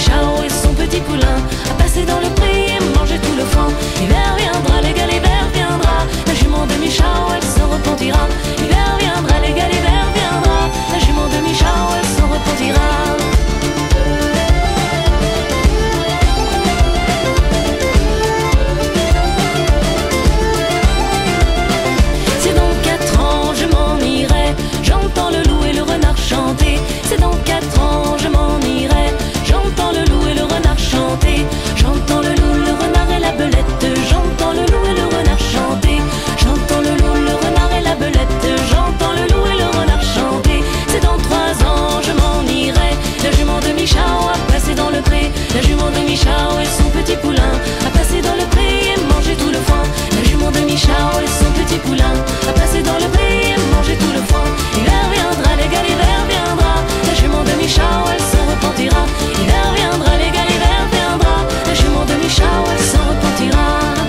Michao et son petit poulain à passer dans le pré et manger tout le foin. L'hiver viendra, les gars, l'hiver viendra. La jument de Michao, elle se repentira. L'hiver viendra, les gars, l'hiver viendra. La jument de Michao, elle se repentira. C'est dans 4 ans, je m'en irai. J'entends le loup et le renard chanter. C'est dans 4 ans, je m'en irai. J'entends le loup et le renard chanter. J'entends le loup, le renard et la belette. J'entends le loup et le renard chanter. J'entends le loup, le renard et la belette. J'entends le loup et le renard chanter. C'est dans 3 ans, je m'en irai. La jument de Michao a passé dans le pré. La jument de Michao et son petit poulain a passé dans le pré et mangé tout le foin. La jument de Michao et son petit poulain a passé dans le pré et mangé tout le foin. L'hiver viendra, les gars, l'hiver viendra. La jument de Michao, elle se repentira. L'hiver viendra, les gars, l'hiver viendra. La jument de Michao, elle se repentira.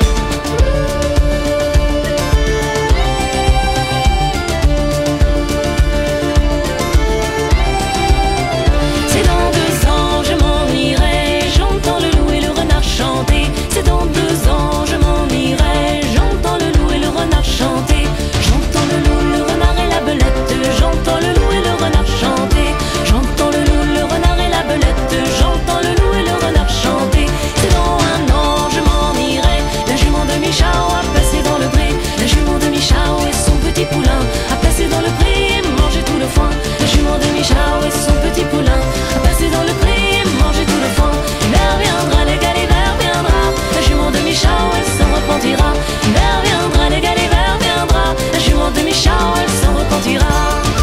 C'est dans 2 ans, je m'en irai. J'entends le loup et le renard chanter. C'est dans 2 ans, je m'en irai. J'entends le loup et le renard chanter. J'entends le loup, le renard et la belette. J'entends le loup et le renard chanter. J'entends le loup, le renard et la belette. J'entends le loup et le renard chanter. C'est dans 1 an, je m'en irai. La jument de Michao a passé dans le pré. La jument de Michao et son petit poulain a passé dans le pré et mangé tout le foin. La jument de Michao et son petit poulain a passé dans le pré et mangé tout le foin. L'hiver viendra, les gars, l'hiver viendra. La jument de Michao, elle se repentira. L'hiver viendra, les gars, l'hiver viendra. La jument de Michao, elle se repentira.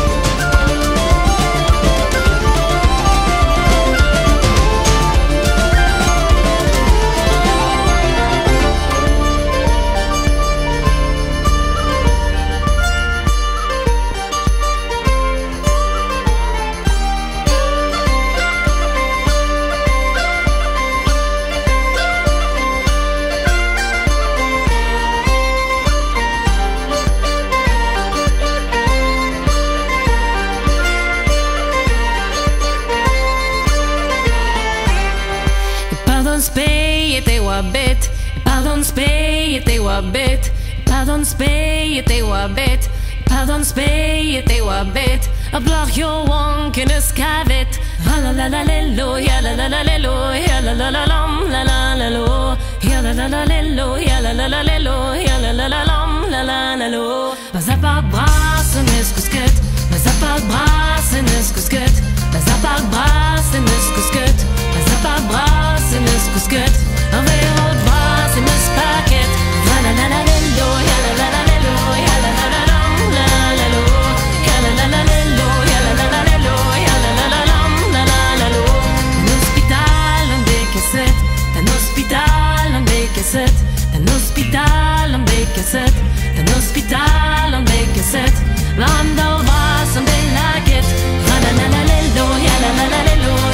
Pardon spey et te wabet. Pardon spey et te wabet. Pardon spey et te wabet. Pardon spey et te wabet. A blach yo wonk in a scavet. La la la la lo, ya la la la lo, ya la la la lam, la la la lo, ya la la la lo, ya la la la lo, ya la la la lam, la la la lo. Mas apart bras en eskusket. Mas apart bras en eskusket. Mas apart bras en eskusket. Mas apart bras en eskusket. Un verre de bras en espaket. La la la la lo, ya la la la lo, ya la la la lam, la la lo, ya la la la lo, ya la la la lo, ya la la la lam, la la la lo. Un hospital en Becasset. Un hospital en Becasset. Un hospital en Becasset. Un hospital en Becasset. Van der was en de laket. La la la la lo, ya la la la lo.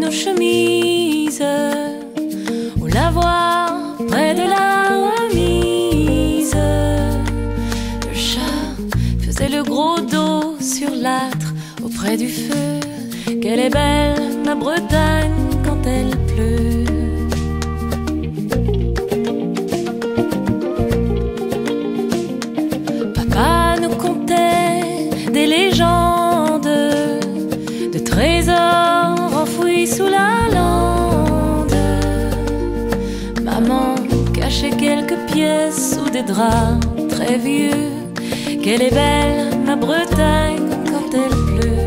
sur chemise, on la voit près de la remise. Le chat faisait le gros dos sur l'âtre auprès du feu. Qu'elle est belle, ma Bretagne, quand elle pleut. Papa nous contait des légendes, de trésors enfouis sous la lande. Maman cachait quelques pièces sous des draps très vieux. Qu'elle est belle, ma Bretagne, quand elle pleut.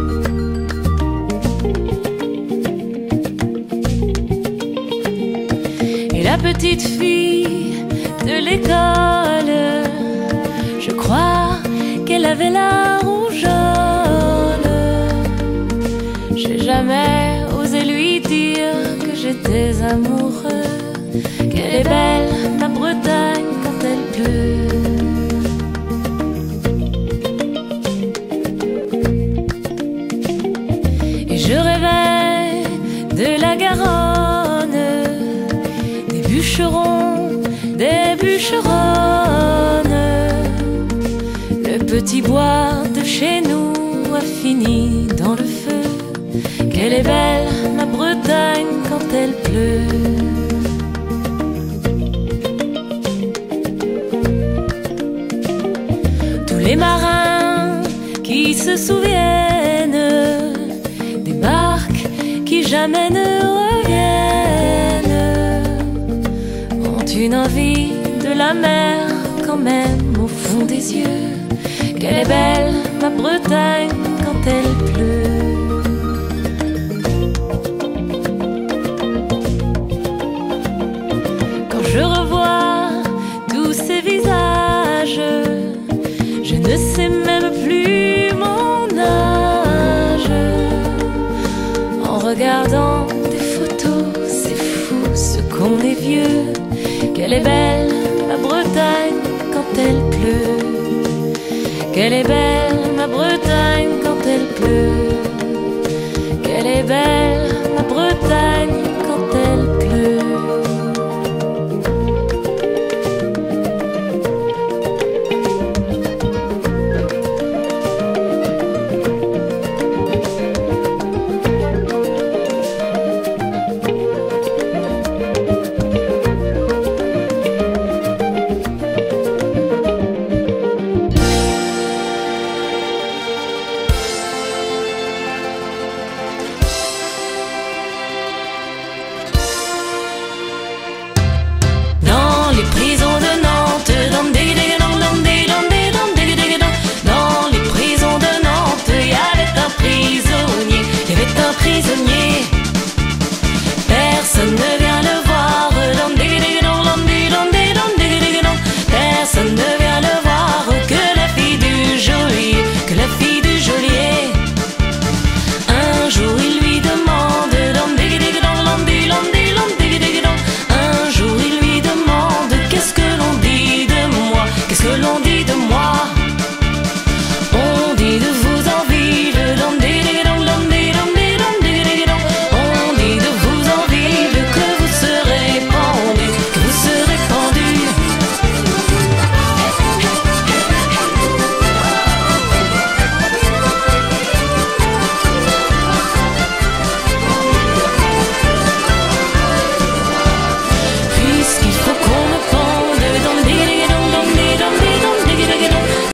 Et la petite fille de l'école, je crois qu'elle avait la rougeole. J'ai jamais osé lui dire que j'étais amoureux. Qu'elle est belle, ma Bretagne, quand elle pleut. Et je rêvais de la Garonne, des bûcherons, des bûcheronnes. Le petit bois de chez nous a fini dans le feu. Qu'elle est belle, ma Bretagne, quand elle pleut. Tous les marins qui se souviennent des barques qui jamais ne reviennent ont une envie de la mer quand même au fond des yeux. Qu'elle est belle, ma Bretagne, quand elle pleut. Quand je revois tous ces visages, je ne sais même plus mon âge. En regardant des photos, c'est fou ce qu'on est vieux. Qu'elle est belle, ma Bretagne, quand elle pleut. Qu'elle est belle,